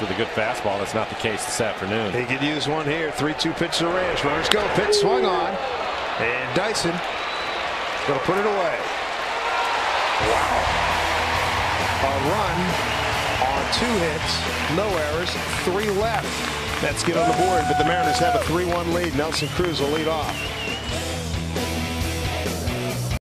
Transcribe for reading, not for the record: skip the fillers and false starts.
with a good fastball. That's not the case this afternoon. He could use one here. 3-2 pitch to Reyes. Runners go. Pitch swung on. And Dyson going to put it away. Wow. A run on 2 hits. No errors. 3 left. That's get on the board, but the Mariners have a 3-1 lead. Nelson Cruz will lead off.